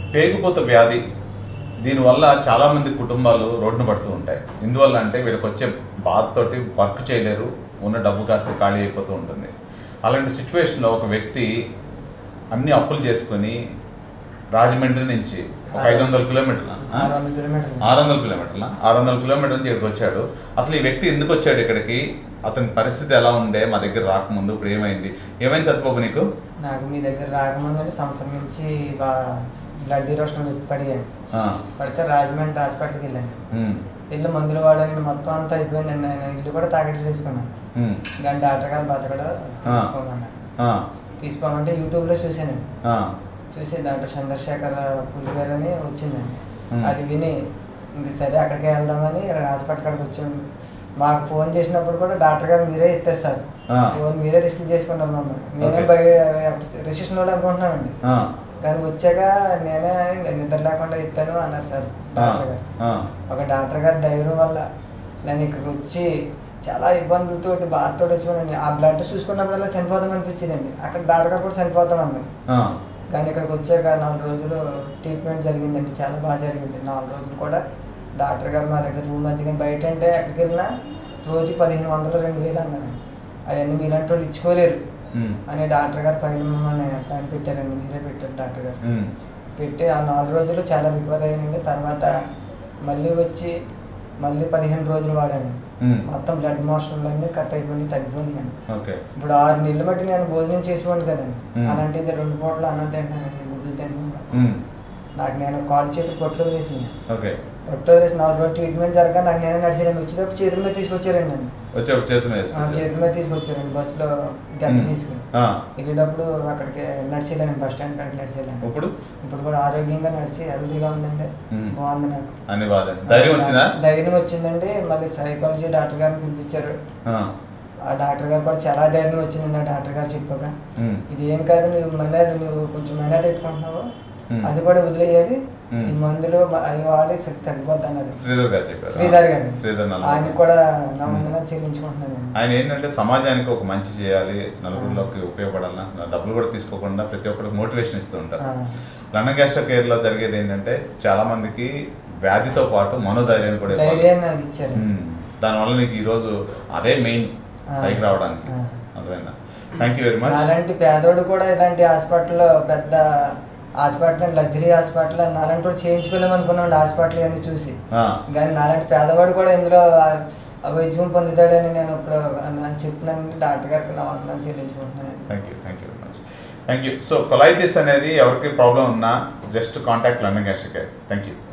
పేగుపోత వ్యాధి దీనివల్ల చాలామంది కుటుంబాలు రోడ్డున పడుతూ ఉంటాయి. ఎందువల్ల అంటే వీళ్ళకి వచ్చే బాధతోటి వర్క్ చేయలేరు, ఉన్న డబ్బు కాస్త ఖాళీ అయిపోతూ ఉంటుంది. అలాంటి సిచ్యువేషన్లో ఒక వ్యక్తి అన్ని అప్పులు చేసుకొని రాజమండ్రి నుంచి ఒక 500 కిలోమీటర్ల 600 కిలోమీటర్ల నుంచి ఇక్కడికి వచ్చాడు. అసలు ఈ వ్యక్తి ఎందుకు వచ్చాడు ఇక్కడికి, అతని పరిస్థితి ఎలా ఉండే మా దగ్గర రాకముందు, ఇప్పుడు ఏమైంది చనిపోకు నీకు? నాకు మీ దగ్గర రాకముందు అంటే సంవత్సరం నుంచి బ్లడ్ ఇరోషన్ పడియాను. పడితే రాజమండ్రి హాస్పిటల్కి వెళ్ళాను. వెళ్ళి మందులు వాడాను, మొత్తం అంతా అయిపోయిందండి. నేను ఇల్లు కూడా తాకట్టు చేసుకున్నాను. కానీ డాక్టర్ గారు బతకడ తీసుకోమంటే యూట్యూబ్లో చూశానండి. చూసి డాక్టర్ చంద్రశేఖర్ పుల్లి గారు అని వచ్చిందండి. అది విని ఇంక సరే అక్కడికే వెళ్దామని హాస్పిటల్ కాడికి వచ్చాము. మాకు ఫోన్ చేసినప్పుడు కూడా డాక్టర్ గారు మీరే ఇస్తారు సార్, ఫోన్ మీరే రిసీవ్ చేసుకున్నాం మమ్మల్ని. మేమే రిజిస్ట్రేషన్ కూడా అనుకుంటున్నామండి. కానీ వచ్చాక నేనే నిద్ర లేకుండా ఇస్తాను అన్నారు సార్ డాక్టర్ గారు. ఒక డాక్టర్ గారి ధైర్యం వల్ల నేను ఇక్కడికి వచ్చి చాలా ఇబ్బందులతో బాధతో వచ్చానండి. ఆ బ్లడ్ చూసుకున్నప్పుడల్లా చనిపోతాం అనిపించిందండి. అక్కడ డాక్టర్ గారు కూడా చనిపోతాం అందరు. కానీ ఇక్కడికి వచ్చాక 4 రోజులు ట్రీట్మెంట్ జరిగిందండి, చాలా బాగా జరిగింది. 4 రోజులు కూడా డాక్టర్ గారు మా దగ్గర రూమ్ అది కానీ బయట అంటే ఎక్కడికి వెళ్ళినా రోజు 1500 2000 అన్నారండి. అవన్నీ మీలాంటి వాళ్ళు ఇచ్చుకోలేరు అని డాక్టర్ గారు పైన మమ్మల్ని పైన పెట్టారండి. మీరే పెట్టారు డాక్టర్ గారు. పెట్టి ఆ 4 రోజులు చాలా రికవర్ అయ్యానండి. తర్వాత మళ్ళీ వచ్చి మళ్ళీ 15 రోజులు వాడాను. మొత్తం బ్లడ్ మోషన్లు అన్నీ కట్ అయిపోయి తగ్గిపోయిందండి. ఇప్పుడు 6 నెలలు బట్టి నేను భోజనం చేసేవాడిని కదండి. అలాంటిది 2 పూటలు అన్నం తింటానండి, గుడ్లు తింటాను. నాకు నేను కాలు చేతులు పొట్లు వేసినాయి. పొట్టు వేసి 4 రోజులు ట్రీట్మెంట్ జరగా నాకు నేనే నడిచానండి. వచ్చేటప్పుడు చేతుల మీద తీసుకొచ్చారండి. నన్ను చేతుల మీద తీసుకొచ్చారండి బస్సులో గంట తీసుకుని. వెళ్ళేటప్పుడు అక్కడికి నడిచేళ్ళాను, బస్ స్టాండ్ కాడికి నడిచేళ్ళాను. ఇప్పుడు కూడా ఆరోగ్యంగా నడిచి హెల్తీగా ఉందండి. బాగుంది నాకు, ధైర్యం వచ్చిందండి. మళ్ళీ సైకాలజీ డాక్టర్ గారిని పిలిపించారు. ఆ డాక్టర్ గారు కూడా చాలా ధైర్యం వచ్చిందండి. ఆ డాక్టర్ గారు చెప్పాక ఇది ఏం కాదు, నువ్వు కొంచెం మేనేజ్ పెట్టుకుంటున్నావు, అది కూడా వదిలేయాలి, ఈ మందులు అవి వాడి తగ్గిపోద్ది అన్నారు శ్రీధర్ గారు. ఆయన కూడా నా మందులో చెల్లించుకుంటున్నాను. ఆయన ఏంటంటే సమాజానికి ఒక మంచి చేయాలి, నలుగురిలోకి ఉపయోగపడాలి, డబ్బులు కూడా తీసుకోకుండా ప్రతి ఒక్కరికి మోటివేషన్ ఇస్తూ ఉంటారు. లండన్ గ్యాస్ట్రో కేర్ లో జరిగేది ఏంటంటే చాలా మందికి వ్యాధితో పాటు మనోధైర్యాన్ని కూడా ఇచ్చారు. దానివల్ల నీకు ఈరోజు అదే మెయిన్ పైకి రావడానికి. అర్థమైందా? Thank you very much. అలాంటి పేదోడు కూడా ఇలాంటి హాస్పిటల్లో, పెద్ద హాస్పిటల్, లగ్జరీ హాస్పిటల్ నాలాంటి వాడు చేయించుకోలేము అనుకున్నాడు హాస్పిటల్ అన్ని చూసి. కానీ నాలాంటి పేదవాడు కూడా ఇందులో వైద్యం పొందుతాడని నేను ఇప్పుడు చెప్తున్నాను. డాక్టర్ గారికి నా వందనాలు చెల్లించుకుంటున్నాను. Thank you very much. Thank you. So colitis అనేది ఎవరికి ప్రాబ్లం ఉన్నా just contact London gastro care. Thank you.